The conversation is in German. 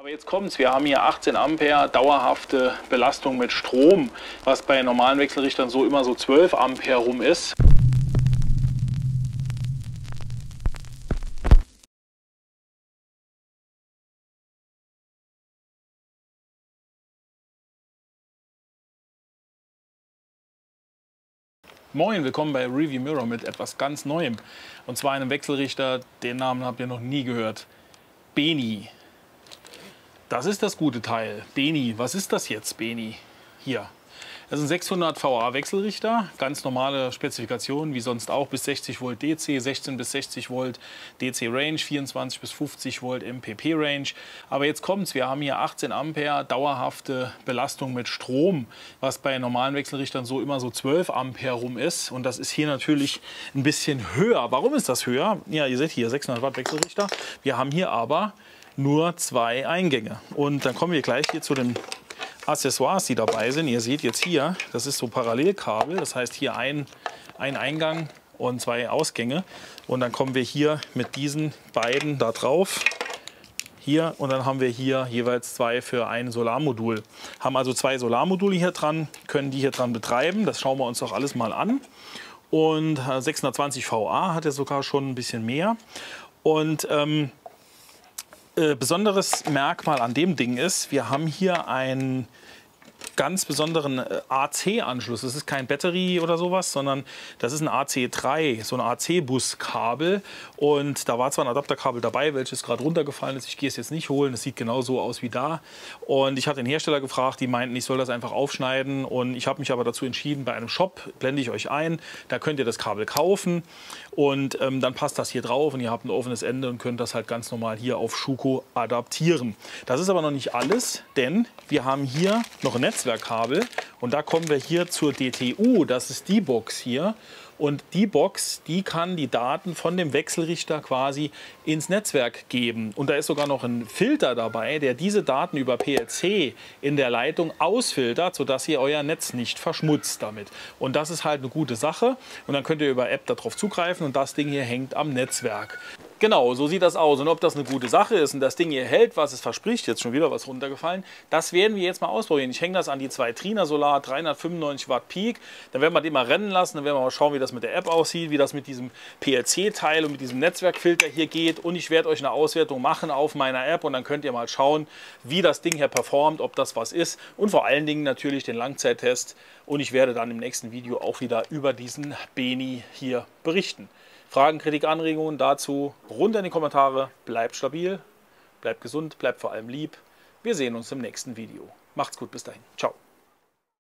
Aber jetzt kommt's, wir haben hier 18 Ampere dauerhafte Belastung mit Strom, was bei normalen Wechselrichtern so immer so 12 Ampere rum ist. Moin, willkommen bei Review Mirror mit etwas ganz Neuem. Und zwar einem Wechselrichter, den Namen habt ihr noch nie gehört. Beni. Das ist das gute Teil. Beni, was ist das jetzt, Beni? Hier. Das ist ein 600 VA Wechselrichter, ganz normale Spezifikation, wie sonst auch, bis 60 Volt DC, 16 bis 60 Volt DC Range, 24 bis 50 Volt MPP Range. Aber jetzt kommt's, wir haben hier 18 Ampere dauerhafte Belastung mit Strom, was bei normalen Wechselrichtern so immer so 12 Ampere rum ist. Und das ist hier natürlich ein bisschen höher. Warum ist das höher? Ja, ihr seht hier 600 Watt Wechselrichter. Wir haben hier aber nur 2 Eingänge. Und dann kommen wir gleich hier zu den Accessoires, die dabei sind. Ihr seht jetzt hier, das ist so Parallelkabel, das heißt hier ein Eingang und 2 Ausgänge. Und dann kommen wir hier mit diesen beiden da drauf. Hier, und dann haben wir hier jeweils 2 für ein Solarmodul. Haben also 2 Solarmodule hier dran, können die hier dran betreiben. Das schauen wir uns doch alles mal an. Und 620 VA hat er sogar schon ein bisschen mehr. Und besonderes Merkmal an dem Ding ist, wir haben hier einen ganz besonderen AC-Anschluss. Das ist kein Battery oder sowas, sondern das ist ein AC3, so ein AC-Bus-Kabel. Und da war zwar ein Adapterkabel dabei, welches gerade runtergefallen ist. Ich gehe es jetzt nicht holen. Es sieht genau so aus wie da. Und ich hatte den Hersteller gefragt, die meinten, ich soll das einfach aufschneiden. Und ich habe mich aber dazu entschieden, bei einem Shop, blende ich euch ein, da könnt ihr das Kabel kaufen. Und dann passt das hier drauf und ihr habt ein offenes Ende und könnt das halt ganz normal hier auf Schuko adaptieren. Das ist aber noch nicht alles, denn wir haben hier noch ein Netzwerkkabel und da kommen wir hier zur DTU, das ist die Box hier. Und die Box, die kann die Daten von dem Wechselrichter quasi ins Netzwerk geben. Und da ist sogar noch ein Filter dabei, der diese Daten über PLC in der Leitung ausfiltert, sodass ihr euer Netz nicht verschmutzt damit. Und das ist halt eine gute Sache. Und dann könnt ihr über App darauf zugreifen und das Ding hier hängt am Netzwerk. Genau, so sieht das aus. Und ob das eine gute Sache ist und das Ding hier hält, was es verspricht, jetzt schon wieder was runtergefallen, das werden wir jetzt mal ausprobieren. Ich hänge das an die 2 Trina Solar 395 Watt Peak. Dann werden wir den mal rennen lassen, dann werden wir mal schauen, wie das mit der App aussieht, wie das mit diesem PLC-Teil und mit diesem Netzwerkfilter hier geht. Und ich werde euch eine Auswertung machen auf meiner App und dann könnt ihr mal schauen, wie das Ding hier performt, ob das was ist. Und vor allen Dingen natürlich den Langzeittest. Und ich werde dann im nächsten Video auch wieder über diesen Beni hier berichten. Fragen, Kritik, Anregungen dazu runter in die Kommentare. Bleibt stabil, bleibt gesund, bleibt vor allem lieb. Wir sehen uns im nächsten Video. Macht's gut, bis dahin. Ciao.